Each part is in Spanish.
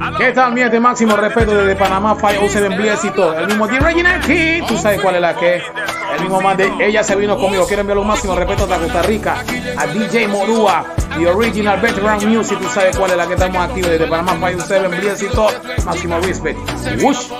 ¿Qué tal, mi gente? Máximo respeto desde Panamá, 507 Blitz y todo. El mismo The Original Kid, tú sabes cuál es la que. El mismo man de Ella se vino conmigo. Quiero enviar un máximo respeto a Costa Rica, a DJ Morúa, The Original Veteran Music, tú sabes cuál es la que estamos activos desde Panamá, 507 Blitz y todo. Máximo respect. Wush.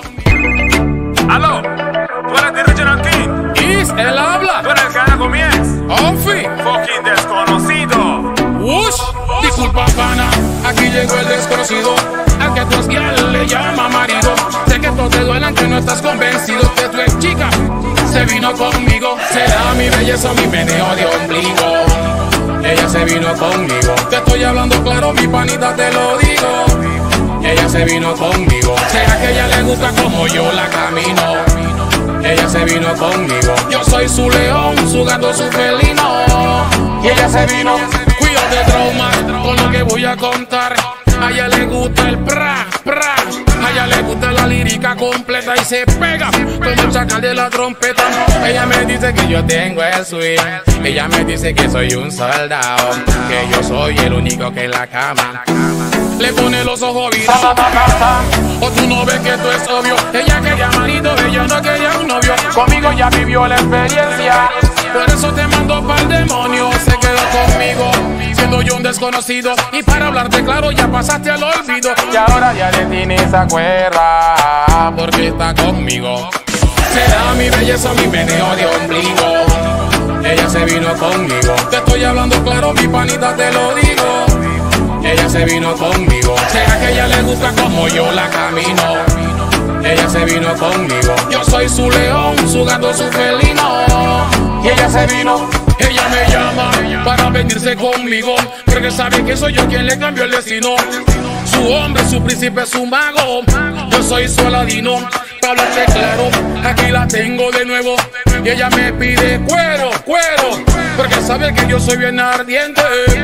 Aló, tú eres The Original Kid. Is, él habla. Tú eres el que anda con mi ex. Onfi. Fucking desconocido. Wush. Disculpa, pana, aquí llegó el desconocido, al que tu esquial le llama marido. Sé que todos te duelen, que no estás convencido, que tu ex chica se vino conmigo. Será mi belleza, mi meneo de ombligo. Ella se vino conmigo. Te estoy hablando claro, mi panita, te lo digo. Ella se vino conmigo. Será que a ella le gusta como yo la camino. Ella se vino conmigo. Yo soy su león, su gato, su felino. Y ella se vino. Cuido de trauma con lo que voy a contar. A ella le gusta el pra, pra. A ella le gusta la lírica completa y se pega como el chacal de la trompeta. Ella me dice que yo tengo el swing. Ella me dice que soy un soldado, que yo soy el único que en la cama le pone los ojos virados. O tú no ves que esto es obvio. Ella quería marido, ella no quería un novio. Conmigo ya vivió la experiencia, por eso te mando pa'l demonio. Se quedó conmigo, siendo yo un desconocido. Y para hablarte claro, ya pasaste al olvido. Y ahora ya de ti ni se acuerda, porque está conmigo. Será mi belleza, mi meneo de ombligo. Ella se vino conmigo. Te estoy hablando claro, mi panita, te lo digo. Ella se vino conmigo. Será que a ella le gusta como yo la camino. Ella se vino conmigo. Yo soy su león, su gato, su felino. Y ella se vino. Ella me llama para venirse conmigo, porque sabe que soy yo quien le cambió el destino. Su hombre, su príncipe, su mago. Yo soy su Aladino. Para hablarte claro, aquí la tengo de nuevo. Y ella me pide cuero, cuero, porque sabe que yo soy bien ardiente.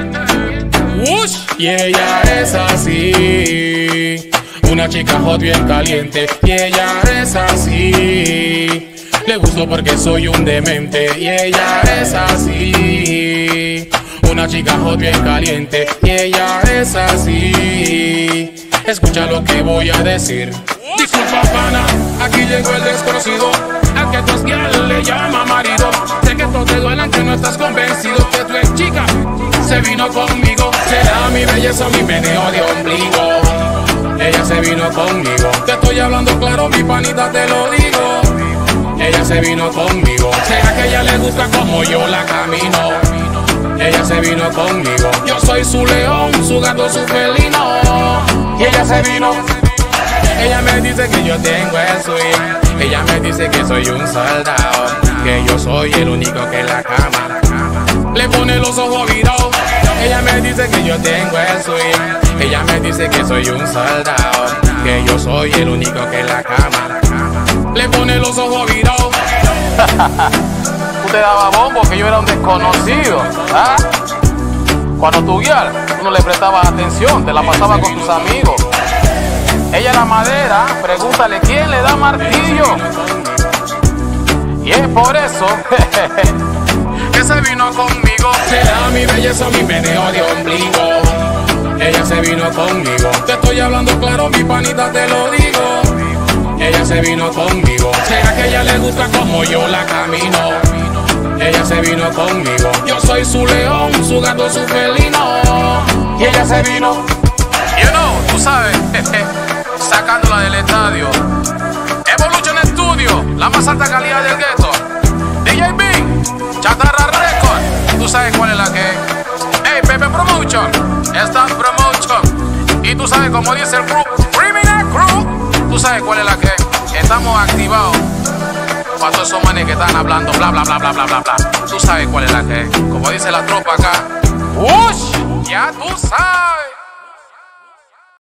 Ush. Y ella es así, una chica hot bien caliente. Y ella es así, le gusto porque soy un demente. Y ella es así, una chica hot bien caliente. Y ella es así, escucha lo que voy a decir. Disculpa, pana, aquí llegó el desconocido, al que tu esquial le llama marido. Sé que todos te duelen, que no estás convencido, que tu ex chica se vino conmigo. Será mi belleza, mi meneo de ombligo. Ella se vino conmigo. Te estoy hablando claro, mi panita, te lo digo. Ella se vino conmigo. Será que a ella le gusta como yo la camino. Ella se vino conmigo. Yo soy su león, su gato, su felino. Y ella se vino. Ella me dice que yo tengo el swing. Ella me dice que soy un soldado, que yo soy el único que en la cama le pone los ojos virados. Ella me dice que yo tengo el swing. Ella me dice que soy un soldado, que yo soy el único que en la cama le pone los ojos virados. Tú te dabas bombo que yo era un desconocido, ¿ah? Cuando tu guiar, tú no le prestabas atención, te la pasabas con tus amigos. Ella es la madera, pregúntale quién le da martillo. Y es por eso que se vino conmigo. Será mi belleza, mi meneo de ombligo. Ella se vino conmigo. Te estoy hablando claro, mi panita, te lo digo. Ella se vino conmigo. Será que a ella le gusta como yo la camino. Ella se vino conmigo. Yo soy su león, su gato, su felino. Y ella se vino. You know, tú sabes, sacándola del estadio. Evolution Studio, la más alta calidad del gueto. DJ B, Chatarra Record, tú sabes cuál es la que es. Hey, Pepe Promotion, Stan Promotion. Y tú sabes como dice el crew, Criminal Crew, tú sabes cuál es la que es. Estamos activados para todos esos manes que están hablando bla bla bla bla bla bla bla. Tú sabes cuál es la que es. Como dice la tropa acá. ¡Wush! Ya tú sabes.